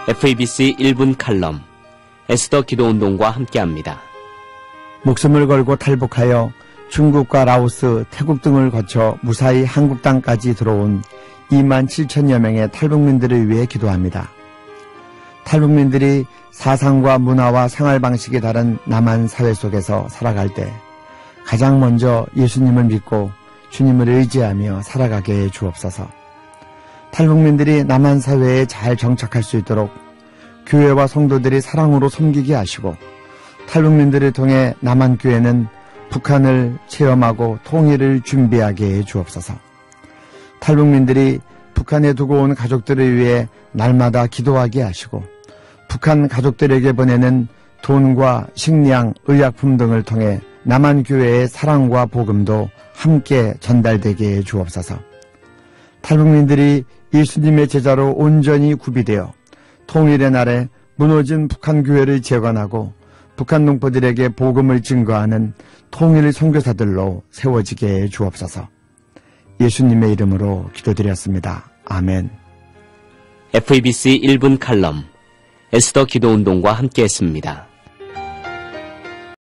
FEBC 1분 칼럼 에스더 기도운동과 함께합니다. 목숨을 걸고 탈북하여 중국과 라오스, 태국 등을 거쳐 무사히 한국 땅까지 들어온 2만 7천여 명의 탈북민들을 위해 기도합니다. 탈북민들이 사상과 문화와 생활 방식이 다른 남한 사회 속에서 살아갈 때 가장 먼저 예수님을 믿고 주님을 의지하며 살아가게 해 주옵소서. 탈북민들이 남한 사회에 잘 정착할 수 있도록 교회와 성도들이 사랑으로 섬기게 하시고, 탈북민들을 통해 남한 교회는 북한을 체험하고 통일을 준비하게 해 주옵소서. 탈북민들이 북한에 두고 온 가족들을 위해 날마다 기도하게 하시고, 북한 가족들에게 보내는 돈과 식량, 의약품 등을 통해 남한 교회의 사랑과 복음도 함께 전달되게 해 주옵소서. 탈북민들이 예수님의 제자로 온전히 구비되어 통일의 날에 무너진 북한 교회를 재건하고 북한 농포들에게 복음을 증거하는 통일 선교사들로 세워지게 해 주옵소서. 예수님의 이름으로 기도드렸습니다. 아멘. FEBC 1분 칼럼 에스더 기도운동과 함께했습니다.